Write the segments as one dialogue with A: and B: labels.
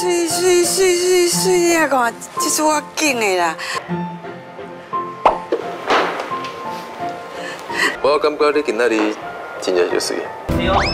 A: 水啊！看，这次我紧的啦。
B: 我感觉你今仔日真正就水。对哦。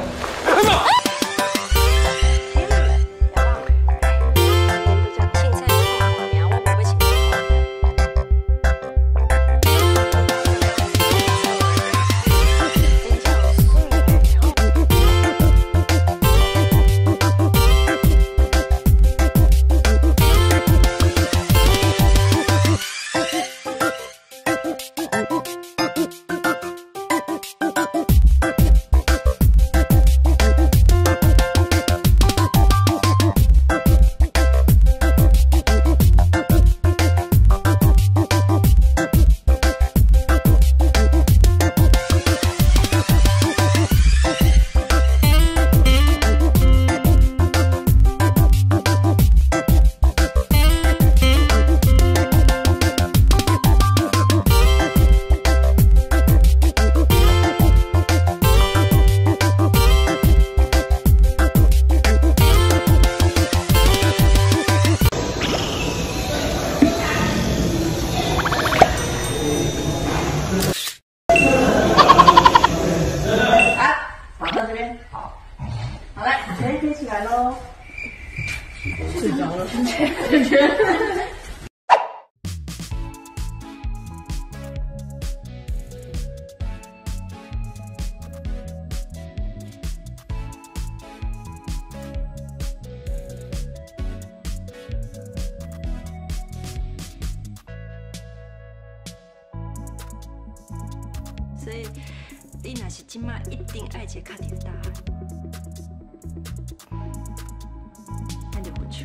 C: 接起来喽！睡着了，
D: 所以你若是即马一定爱一个确定的答案。 那就不出。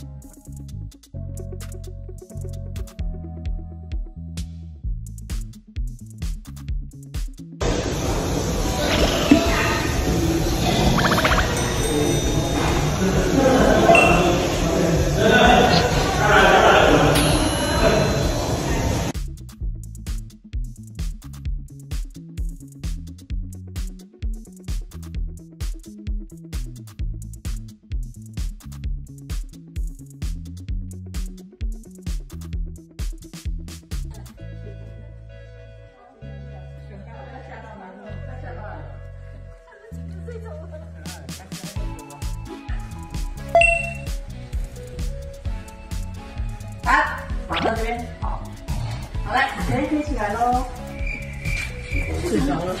C: 马上这边，好，好来，可以起来喽。睡着了，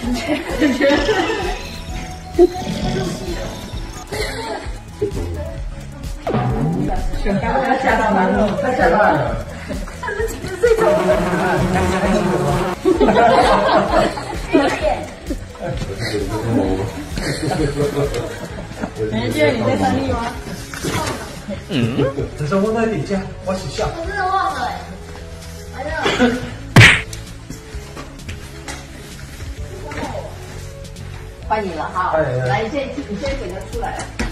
C: 选刚刚吓到蛮了，快吓到了。他们几个睡着了。没见你在翻译吗？
E: 只是我在底下，我是笑。
C: 我真的忘了哎，哎呀！换你了哈，来，你先整个出来。